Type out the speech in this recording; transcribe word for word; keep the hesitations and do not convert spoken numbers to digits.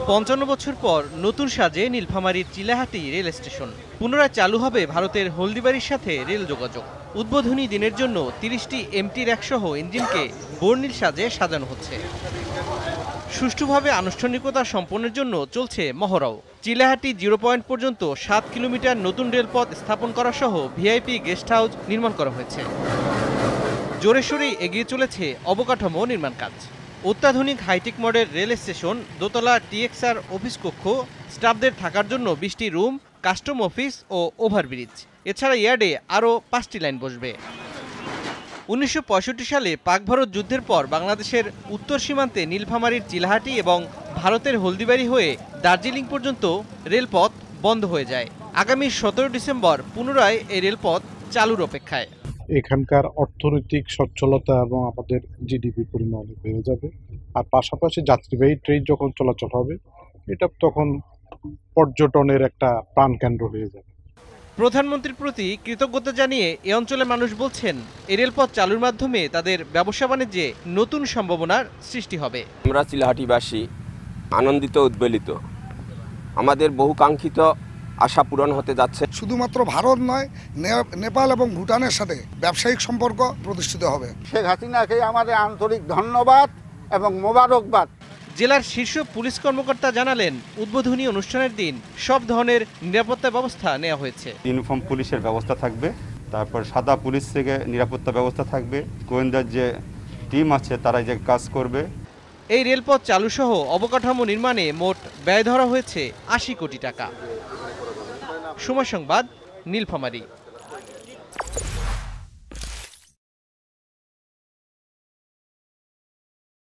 পঞ্চান্ন বছর পর নতুন সাজে নীলফামারীর চিলাহাটি রেল স্টেশন। পুনরায় চালু হবে ভারতের হলদিবাড়ির সাথে রেল যোগাযোগ। উদ্বোধনী দিনের জন্য তিরিশটি এমটি র্যাকসহ ইঞ্জিনকে বর্ণিল সাজে সাজানো হচ্ছে। সুষ্ঠুভাবে আনুষ্ঠানিকতা সম্পন্নের জন্য চলছে মহড়াও। চিলাহাটি জিরো পয়েন্ট পর্যন্ত সাত কিলোমিটার নতুন রেলপথ স্থাপন করা সহ ভিআইপি গেস্ট হাউস নির্মাণ করা হয়েছে। জোরে সোরেই এগিয়ে চলেছে অবকাঠামো নির্মাণ কাজ। অত্যাধুনিক হাইটেক মডেল রেল স্টেশন, দোতলা টিএক্সআর অফিস কক্ষ, স্টাফদের থাকার জন্য বিশটি রুম, কাস্টম অফিস ও ওভারব্রিজ। এছাড়া ইয়ার্ডে আরও পাঁচটি লাইন বসবে। উনিশশো পঁয়ষট্টি সালে পাক ভারত যুদ্ধের পর বাংলাদেশের উত্তর সীমান্তে নীলফামারীর চিলাহাটি এবং ভারতের হলদিবাড়ি হয়ে দার্জিলিং পর্যন্ত রেলপথ বন্ধ হয়ে যায়। আগামী সতেরো ডিসেম্বর পুনরায় এই রেলপথ চালুর অপেক্ষায়। এখানকার অর্থনৈতিক সচ্ছলতা এবং আমাদের জিডিপি পরিমাণ বেড়ে যাবে। আর পাশাপাশি যাত্রীবাহী ট্রেন যখন চলাচল হবে, এটা তখন পর্যটনের একটা প্রাণকেন্দ্র হয়ে যাবে। প্রধানমন্ত্রীর প্রতি কৃতজ্ঞতা জানিয়ে এ অঞ্চলের মানুষ বলছেন, এই রেলপথ চালুর মাধ্যমে তাদের ব্যবসা বাণিজ্যে নতুন সম্ভাবনার সৃষ্টি হবে। আমরা চিলাহাটিবাসী আনন্দিত, উদ্বেলিত। আমাদের বহুকাঙ্ক্ষিত আশা পূরণ হতে যাচ্ছে। শুধুমাত্র ভারত নয়, নেপাল এবং ভুটানের সাথে ব্যবসায়িক সম্পর্ক প্রতিষ্ঠিত হবে। শেখ হাসিনাকে আমাদের আন্তরিক ধন্যবাদ এবং মোবারকবাদ। জেলার শীর্ষ পুলিশ কর্মকর্তা জানালেন, উদ্বোধনী অনুষ্ঠানের দিন সব ধরনের নিরাপত্তা ব্যবস্থা নেওয়া হয়েছে। ইউনিফর্ম পুলিশের ব্যবস্থা থাকবে, তারপর সাদা পুলিশ থেকে নিরাপত্তা ব্যবস্থা থাকবে, গোয়েন্দার যে টিম আছে তারা যে কাজ করবে। এই রেলপথ চালুসহ অবকাঠামো নির্মাণে মোট ব্যয় ধরা হয়েছে আশি কোটি টাকা। সময় সংবাদ, নীলফামারী।